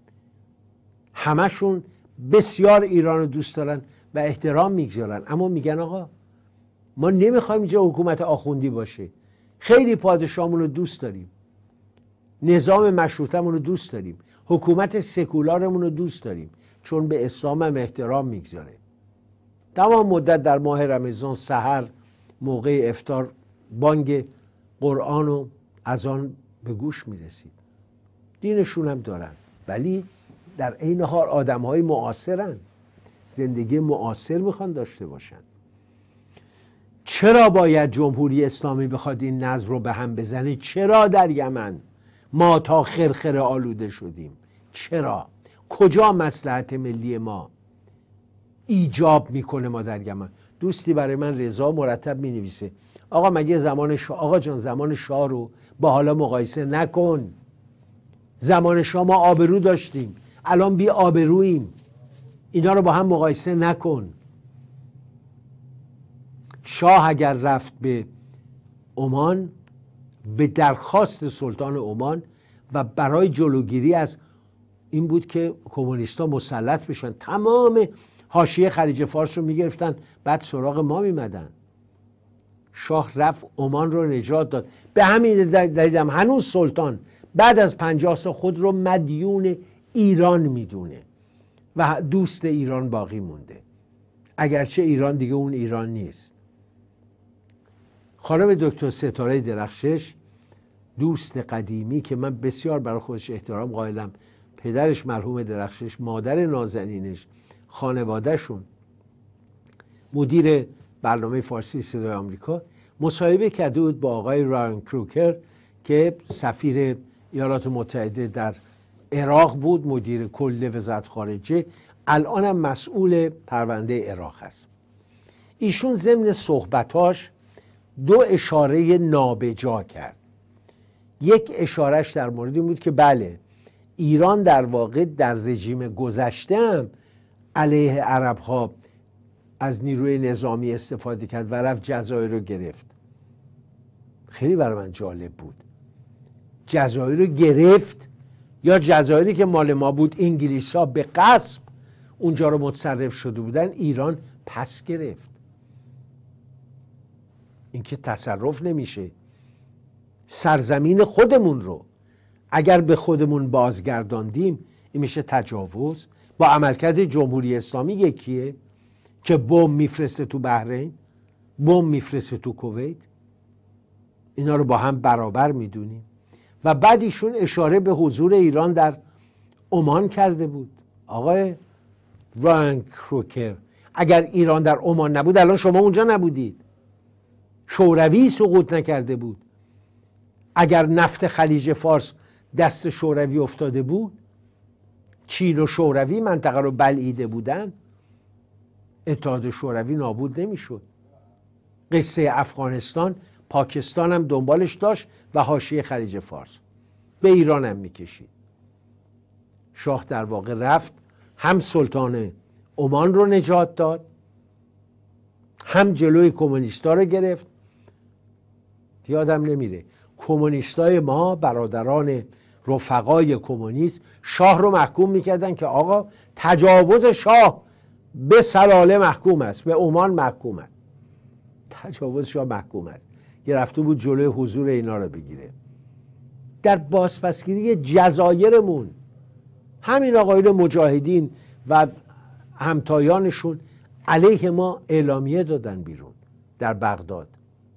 همشون بسیار ایران رو دوست دارن و احترام میگذارن، اما میگن آقا ما نمیخوایم اینجا حکومت آخوندی باشه، خیلی پادشاهمون رو دوست داریم، نظام مشروطه‌مون رو دوست داریم، حکومت سکولارمون رو دوست داریم، چون به اسلام هم احترام میگذاره. تمام مدت در ماه رمضان سحر موقع افطار بانگ قرآن و اذان به گوش میرسید. دینشون هم دارن، ولی در عین حال آدم‌های معاصرن، زندگی معاصر میخوان داشته باشن. چرا باید جمهوری اسلامی بخواد این نظر رو به هم بزنه؟ چرا در یمن ما تا خرخره آلوده شدیم؟ چرا؟ کجا مصلحت ملی ما ایجاب میکنه ما در یمن؟ دوستی برای من رضا مرتب مینویسه آقا مگه زمان شاه، آقا جان زمان شاه رو با حالا مقایسه نکن. زمان شاه ما آبرو داشتیم، الان بی آبروییم. اینا رو با هم مقایسه نکن. شاه اگر رفت به عمان به درخواست سلطان عمان و برای جلوگیری از این بود که کمونیستا مسلط بشن، تمام حاشیه خلیج فارس رو میگرفتن، بعد سراغ ما میمدن. شاه رفت عمان رو نجات داد. به همین دلیلم هنوز سلطان بعد از پنجاه سال خود رو مدیون ایران میدونه و دوست ایران باقی مونده، اگرچه ایران دیگه اون ایران نیست. خانم دکتر ستاره درخشش، دوست قدیمی که من بسیار برای خودش احترام قائلم، پدرش مرحوم درخشش، مادر نازنینش، خانوادهشون، مدیر برنامه فارسی صدای آمریکا، مصاحبه کرده بود با آقای رایان کروکر که سفیر ایالات متحده در عراق بود، مدیر کل وزارت خارجه، الان هم مسئول پرونده عراق هست. ایشون ضمن صحبتاش دو اشاره نابجا کرد. یک اشارهش در مورد این بود که بله ایران در واقع در رژیم گذشته هم علیه عرب ها از نیروی نظامی استفاده کرد و رفت جزایر رو گرفت. خیلی برای من جالب بود. جزایر رو گرفت یا جزایری که مال ما بود انگلیس ها به غصب اونجا رو متصرف شده بودن، ایران پس گرفت. این که تصرف نمیشه. سرزمین خودمون رو اگر به خودمون بازگرداندیم این میشه تجاوز. با عملکرد جمهوری اسلامی یکیه که بمب میفرسته تو بحرین، بمب میفرسته تو کویت. اینا رو با هم برابر میدونیم. و بعد ایشون اشاره به حضور ایران در عمان کرده بود. آقای رایان کروکر، اگر ایران در عمان نبود الان شما اونجا نبودید. شوروی سقوط نکرده بود. اگر نفت خلیج فارس دست شوروی افتاده بود، چین و شوروی منطقه رو بلعیده بودن، اتحاد شوروی نابود نمیشد. قصه افغانستان، پاکستان هم دنبالش داشت و حاشیه خلیج فارس به ایران هم میکشید. شاه در واقع رفت، هم سلطان عمان رو نجات داد، هم جلوی کمونیستا رو گرفت. یادم نمیره کمونیستای ما، برادران رفقای کمونیست، شاه رو محکوم میکردن که آقا تجاوز شاه به سلاله محکوم است، به عمان محکوم است. تجاوز شاه محکوم است. یه رفته بود جلوی حضور اینا رو بگیره. در بازپسگیری جزایرمون همین آقایون مجاهدین و همتایانشون علیه ما اعلامیه دادن بیرون در بغداد.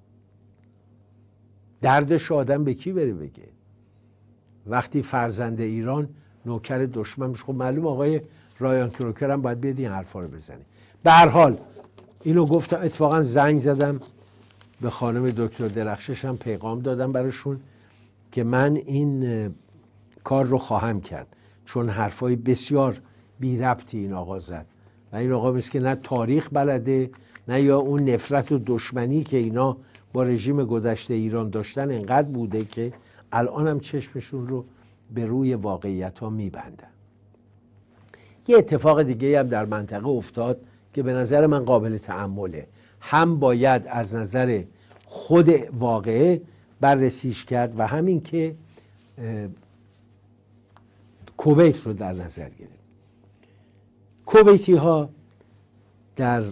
دردش آدم به کی بره بگه؟ وقتی فرزند ایران نوکر دشمن میشه. خب معلوم آقای رایان کروکر هم باید بیاد این حرفا رو بزنه. به هر حال اینو گفتم، اتفاقا زنگ زدم به خانم دکتر درخشش، هم پیغام دادم براشون که من این کار رو خواهم کرد، چون حرفای بسیار بی ربطی این آقا زد و این آقا مثل که نه تاریخ بلده، نه یا اون نفرت و دشمنی که اینا با رژیم گذشته ایران داشتن انقدر بوده که الان هم چشمشون رو به روی واقعیت ها میبندن. یه اتفاق دیگه هم در منطقه افتاد که به نظر من قابل تأمله. هم باید از نظر خود واقعه بررسیش کرد و همین که کویت رو در نظر گرفت. کویتی ها در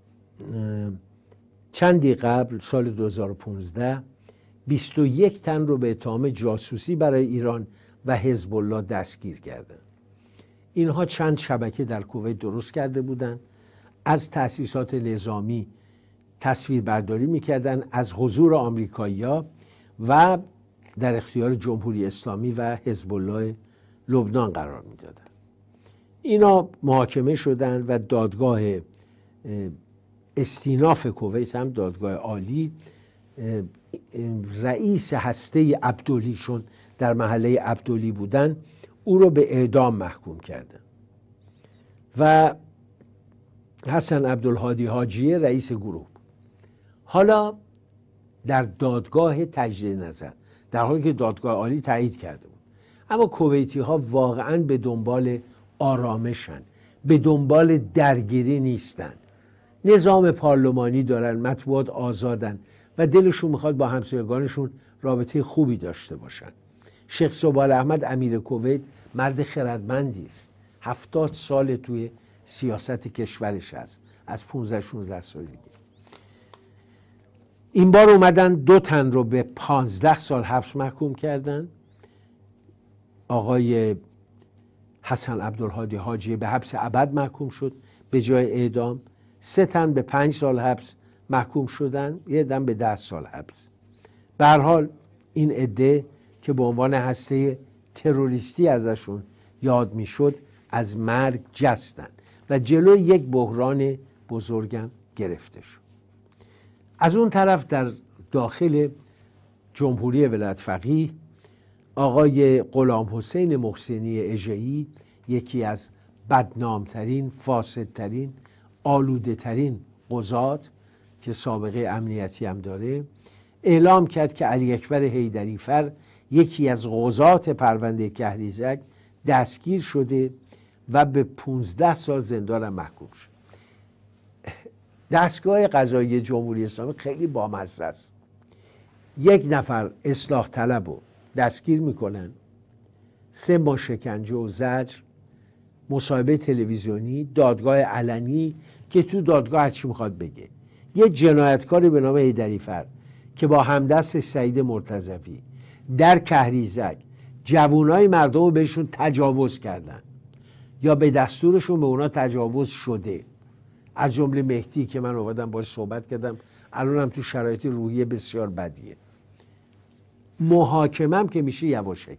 چندی قبل سال دو هزار و پانزده بیست و یک تن رو به اتهام جاسوسی برای ایران و حزب الله دستگیر کردند. اینها چند شبکه در کویت درست کرده بودند، از تأسیسات نظامی تصویر برداری میکردن، از حضور آمریکایی‌ها و در اختیار جمهوری اسلامی و حزب الله لبنان قرار میدادن. اینا محاکمه شدن و دادگاه استیناف کویت هم دادگاه عالی رئیس هسته عبدلی، چون در محله عبدلی بودن، او رو به اعدام محکوم کردن و حسن عبدالهادی حاجیه رئیس گروه. حالا در دادگاه تجدید نظر، در حالی که دادگاه عالی تایید کرده بود، اما کویتی ها واقعا به دنبال آرامشن، به دنبال درگیری نیستن. نظام پارلمانی دارن، مطبوعات آزادن و دلشون میخواد با همسایگانشون رابطه خوبی داشته باشن. شیخ سبحان احمد امیر کویت مرد خردمندی است. هفتاد سال توی سیاست کشورش هست، از پانزده شانزده سالگی. این بار اومدن دو تن رو به پانزده سال حبس محکوم کردن. آقای حسن عبدالهادی حاجی به حبس ابد محکوم شد به جای اعدام. سه تن به پنج سال حبس محکوم شدن، یه دن به ده سال حبس. به هر حال این عده که به عنوان هسته تروریستی ازشون یاد میشد از مرگ جستن و جلوی یک بحران بزرگم گرفته شد. از اون طرف در داخل جمهوری ولایت فقیه آقای غلام حسین محسنی اژه‌ای، یکی از بدنامترین، فاسدترین، آلوده‌ترین قضات که سابقه امنیتی هم داره، اعلام کرد که علی اکبر حیدری‌فر، یکی از قضات پرونده کهریزک، دستگیر شده و به پانزده سال زندان محکوم شد. دستگاه قضایی جمهوری اسلامی خیلی بامزه است. یک نفر اصلاح طلب رو دستگیر میکنن، سه ماه شکنجه و زجر، مصاحبه تلویزیونی، دادگاه علنی که تو دادگاه هرچی میخواد بگه. یه جنایتکاری به نام حیدریفر که با همدستش سعید مرتضوی در کهریزک جوانای مردم رو بهشون تجاوز کردن یا به دستورشون به اونا تجاوز شده، از جمله مهدی که من اومدم باهاش صحبت کردم، الانم تو شرایط روحی بسیار بدیه. محاکمم که میشه یواشکی،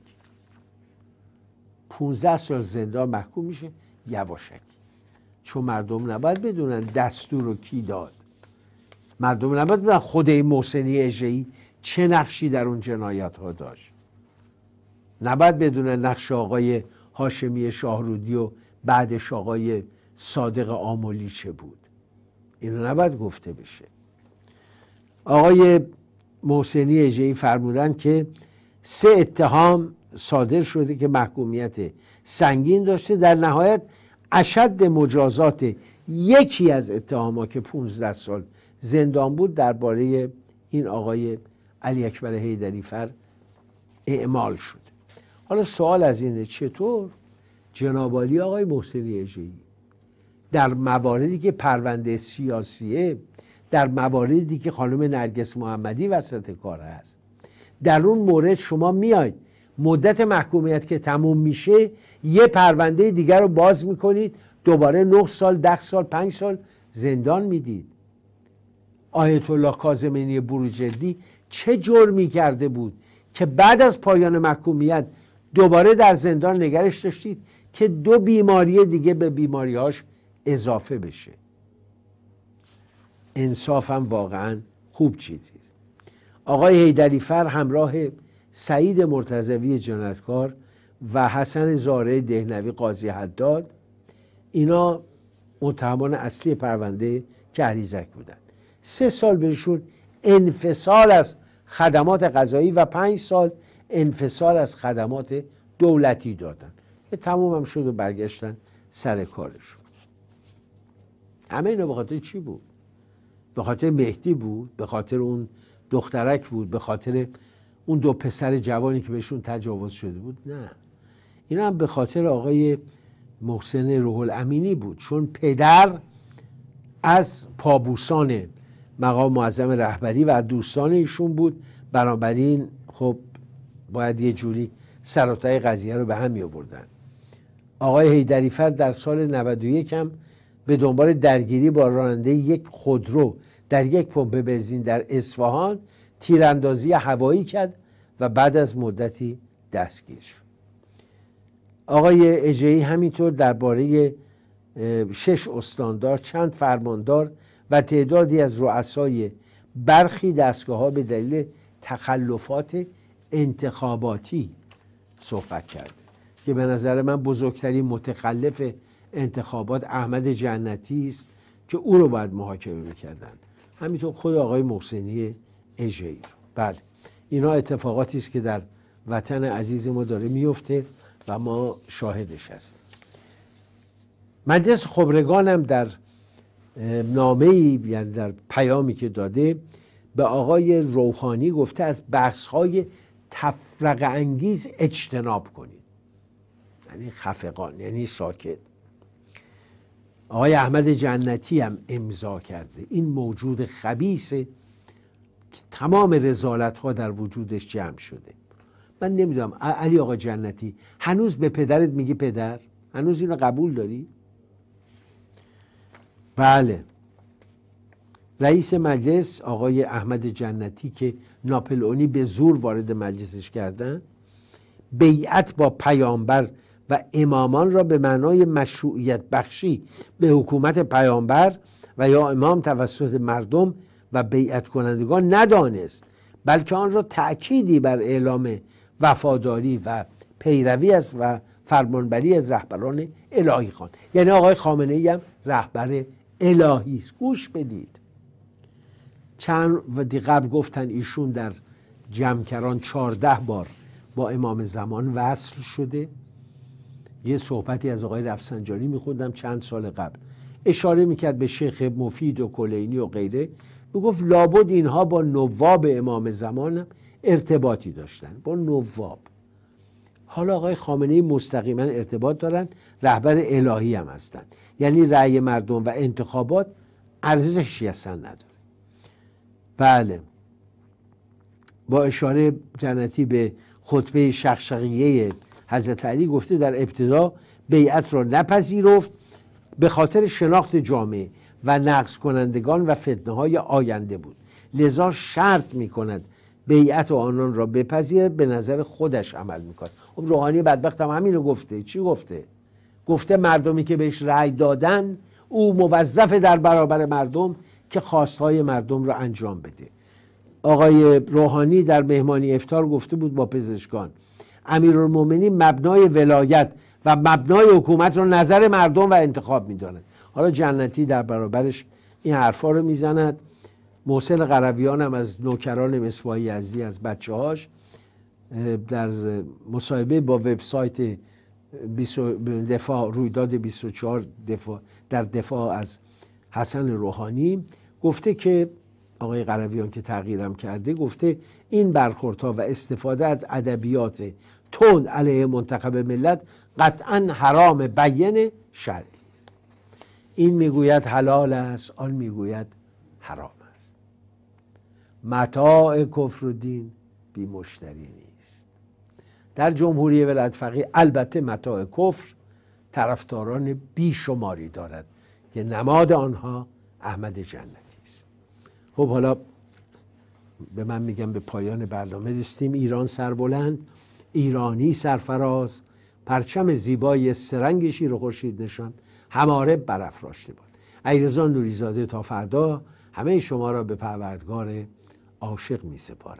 پونزده سال زندان محکوم میشه یواشکی، چون مردم نباید بدونن دستور رو کی داد، مردم نباید بدونن خود این محسنی اژه‌ای چه نقشی در اون جنایت ها داشت، نباید بدونن نقش آقای هاشمی شاهرودی و بعدش آقای صادق آملی چه بود. اینو نباید گفته بشه. آقای محسنی اژه‌ای فرمودن که سه اتهام صادر شده که محکومیت سنگین داشته، در نهایت اشد مجازات یکی از اتهامات که پونزده سال زندان بود درباره این آقای علی اکبر حیدریفر اعمال شد. حالا سوال از اینه چطور جناب عالی آقای محسنی اژه‌ای در مواردی که پرونده سیاسیه، در مواردی که خانم نرگس محمدی وسط کار هست، در اون مورد شما میاید مدت محکومیت که تموم میشه یه پرونده دیگر رو باز میکنید، دوباره نه سال، ده سال، پنج سال زندان میدید. آیت الله کاظمی بروجردی چه جرمی کرده بود که بعد از پایان محکومیت دوباره در زندان نگرش داشتید که دو بیماری دیگه به بیماریهاش اضافه بشه؟ انصاف هم واقعا خوب چیزیست. آقای حیدریفر همراه سعید مرتضوی جنایتکار و حسن زارع دهنوی قاضی حداد، اینا متهمان اصلی پرونده کهریزک بودن. سه سال بهشون انفصال از خدمات قضایی و پنج سال انفصال از خدمات دولتی دادن که تموم هم شد و برگشتن سر کارشون. همه اینا به خاطر چی بود؟ به خاطر مهدی بود؟ به خاطر اون دخترک بود؟ به خاطر اون دو پسر جوانی که بهشون تجاوز شده بود؟ نه، اینا هم به خاطر آقای محسن روح الامینی بود، چون پدر از پابوسان مقام معظم رهبری و دوستان ایشون بود، بنابراین خب باید یه جوری سر قضیه رو به هم می آوردن. آقای حیدریفر در سال نود و یک هم به دنبال درگیری با راننده یک خودرو در یک پمپ بنزین در اصفهان تیراندازی هوایی کرد و بعد از مدتی دستگیر شد. آقای اژه‌ای همینطور درباره شش استاندار، چند فرماندار و تعدادی از رؤسای برخی دستگاه‌ها به دلیل تخلفات انتخاباتی صحبت کرد که به نظر من بزرگترین متخلف انتخابات احمد جنتی است که او رو باید محاکمه می‌کردن، همینطور خود آقای محسنی اژه‌ای. بله، اینا اتفاقاتی است که در وطن عزیز ما داره میفته و ما شاهدش هستیم. مجلس خبرگان هم در نامه‌ای، یعنی در پیامی که داده، به آقای روحانی گفته از بحث‌های تفرقه انگیز اجتناب کنید، یعنی خفقان، یعنی ساکت. آقای احمد جنتی هم امضا کرده. این موجود خبیثه که تمام رذالت‌ها در وجودش جمع شده. من نمیدونم علی آقا جنتی هنوز به پدرت میگی پدر؟ هنوز اینو قبول داری؟ بله. رئیس مجلس آقای احمد جنتی که ناپلئونی به زور وارد مجلسش کردن، بیعت با پیامبر و امامان را به معنای مشروعیت بخشی به حکومت پیامبر و یا امام توسط مردم و بیعت کنندگان ندانست، بلکه آن را تأکیدی بر اعلام وفاداری و پیروی از و فرمانبری از رهبران الهی خواند. یعنی آقای خامنه ای هم رهبر الهی است. گوش بدید. چند وقتی قبل گفتن ایشون در جمکران چهارده بار با امام زمان وصل شده. یه صحبتی از آقای رفسنجانی میخوندم چند سال قبل، اشاره میکرد به شیخ مفید و کلینی و غیره، میگفت لابد اینها با نواب امام زمان ارتباطی داشتن، با نواب. حالا آقای خامنه‌ای مستقیما ارتباط دارن، رهبر الهی هم هستن، یعنی رأی مردم و انتخابات ارزشی اصلا نداره. بله، با اشاره جنتی به خطبه شقشقیه حضرت علی گفته در ابتدا بیعت را نپذیرفت به خاطر شناخت جامعه و نقض کنندگان و فتنه های آینده بود، لذا شرط می کند بیعت و آنان را بپذیرد، به نظر خودش عمل میکند. خب روحانی بدبخت هم همینو گفته. چی گفته؟ گفته مردمی که بهش رأی دادن او موظف در برابر مردم که خواستهای مردم را انجام بده. آقای روحانی در مهمانی افطار گفته بود با پزشکان امیرالمومنین مبنای ولایت و مبنای حکومت را نظر مردم و انتخاب میداند. حالا جنتی در برابرش این حرفا رو میزند. محسن قرویان هم از نوکران مصباح یزدی، از بچه هاش، در مصاحبه با وبسایت دفاع رویداد بیست و چهار دفاع در دفاع از حسن روحانی گفته که آقای قرویان که تغییرم کرده، گفته این برخوردها و استفاده از ادبیات تند علیه منتخب ملت قطعا حرام بیان شرعی. این میگوید حلال است، آن میگوید حرام است. متاع کفر و دین بی مشتری نیست. در جمهوری ولایت فقیه البته متاع کفر طرفداران بیشماری دارد که نماد آنها احمد جنتی است. خب حالا به من میگم به پایان برنامه رسیدیم. ایران سربلند، ایرانی سرفراز، پرچم زیبای سرنگ شیر و خورشید نشان هماره برافراشته باد. علیرضا نوریزاده تا فردا همه شما را به پروردگار عاشق می سپارم.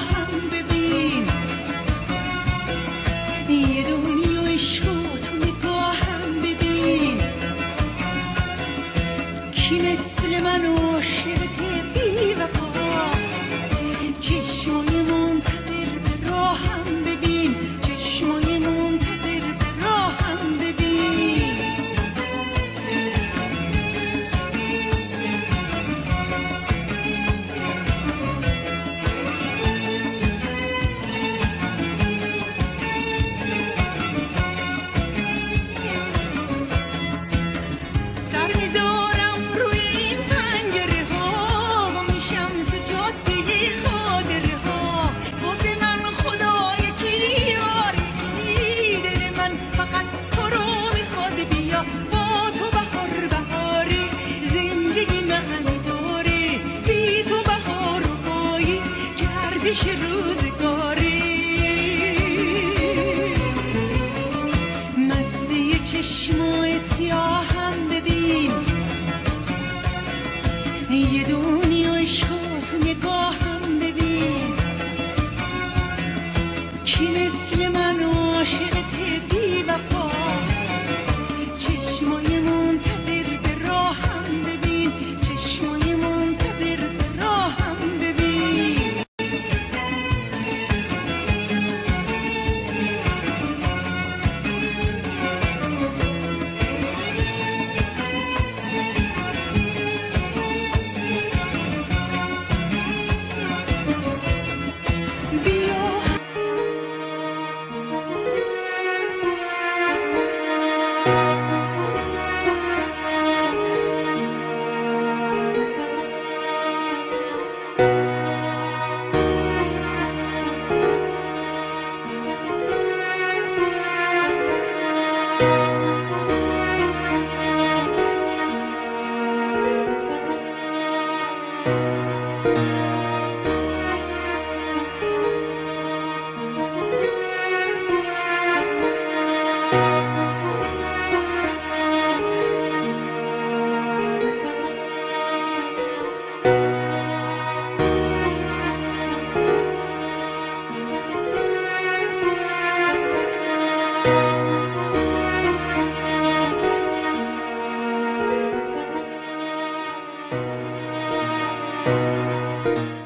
یه دنیا عشق و تو نگاه کی مثل من عاشقت بی وفا چشمای منتظر به راهم ببین چشمای منتظر به راهم ببین روزگاری مزه چشمای سیاهم ببین یه دنیا عشق تو نگاهم ببین کی مثل من عاشقت بی وفا چشمای منتظر به راهم ببین چشمای منتظر به راهم ببین Thank you.